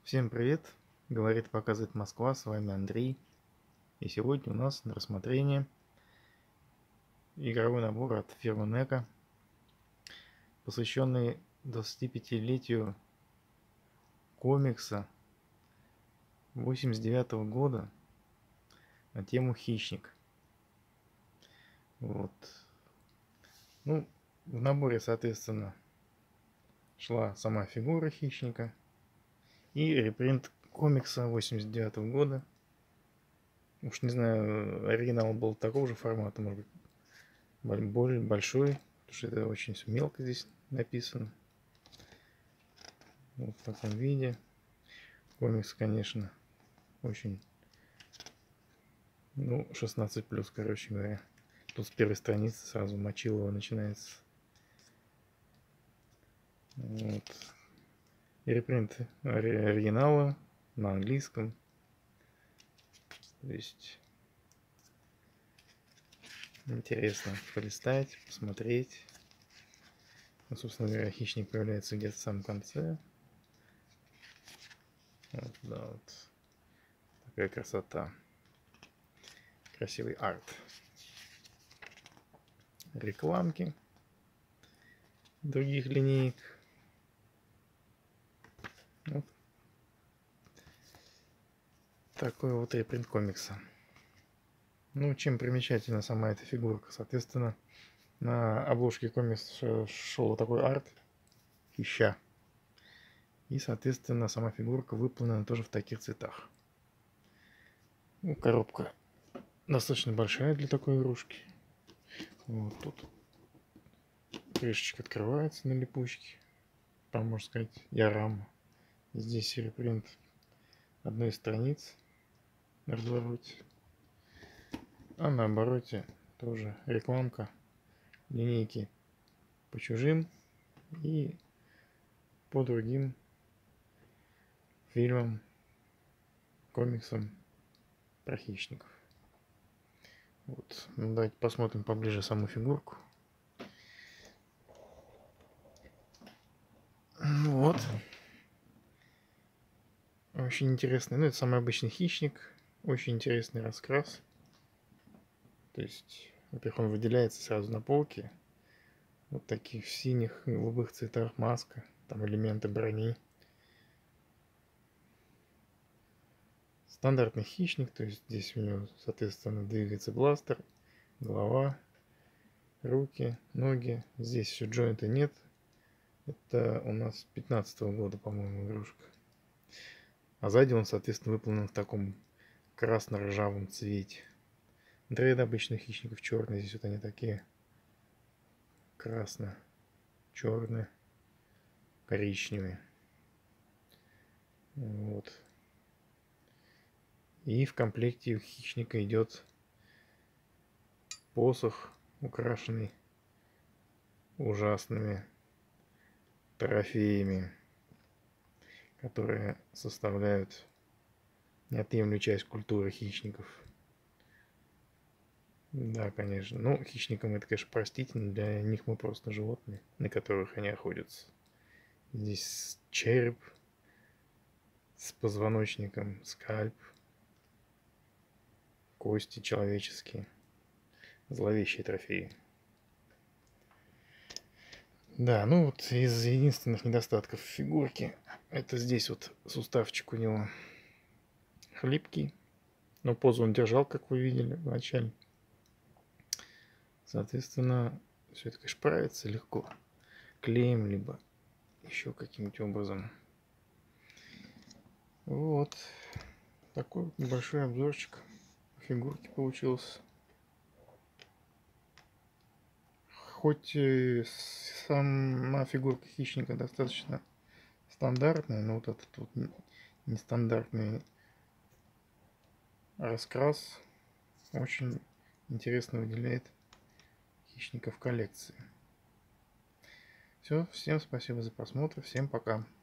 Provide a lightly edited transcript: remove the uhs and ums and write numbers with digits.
Всем привет! Говорит, показывает Москва, с вами Андрей. И сегодня у нас на рассмотрение игровой набор от фирмы NECA, посвященный 25-летию комикса 89 года на тему «Хищник». Вот. Ну, в наборе, соответственно, шла сама фигура хищника и репринт комикса 89 года. Уж не знаю, оригинал был такого же формата, может быть, более большой, потому что это очень все мелко здесь написано. Вот в таком виде. Комикс, конечно, очень, 16+, короче говоря. Тут с первой страницы сразу Мочилова начинается. Вот. И репринт оригинала на английском. То есть интересно полистать, посмотреть. Ну, собственно говоря, хищник появляется где-то в самом конце. Вот, да, вот. Такая красота. Красивый арт. Рекламки других линеек. Вот. Такой вот репринт комикса. Ну, чем примечательна сама эта фигурка? Соответственно, на обложке комикса шел такой арт хища. И, соответственно, сама фигурка выполнена тоже в таких цветах. Ну, коробка достаточно большая для такой игрушки. Вот тут крышечка открывается на липучке. Там, можно сказать, диорама. Здесь репринт одной из страниц на развороте. А на обороте тоже рекламка линейки по чужим и по другим фильмам, комиксам про хищников. Вот. Ну, давайте посмотрим поближе саму фигурку. Вот. Очень интересный. Ну, это самый обычный хищник. Очень интересный раскрас. То есть, во-первых, он выделяется сразу на полке. Вот таких в синих, голубых цветах маска. Там элементы брони. Стандартный хищник. То есть, здесь у него, соответственно, двигается бластер, голова, руки, ноги. Здесь еще джойнта нет. Это у нас 15-го года, по-моему, игрушка. А сзади он, соответственно, выполнен в таком красно-ржавом цвете. Дрейд обычных хищников черные. Здесь вот они такие красно-черные, коричневые. Вот. И в комплекте у хищника идет посох, украшенный ужасными трофеями, которые составляют неотъемлемую часть культуры хищников. Да, конечно. Ну, хищникам это, конечно, простительно. Для них мы просто животные, на которых они охотятся. Здесь череп с позвоночником, скальп, кости человеческие. Зловещие трофеи. Да, ну вот из единственных недостатков фигурки, это здесь вот суставчик у него хлипкий. Но позу он держал, как вы видели вначале. Соответственно, все это, конечно, правится легко. Клеем, либо еще каким-нибудь образом. Вот. Такой вот небольшой обзорчик фигурки получился. Хоть сама фигурка хищника достаточно стандартная, но вот этот вот нестандартный раскрас очень интересно выделяет хищника в коллекции. Все, всем спасибо за просмотр, всем пока.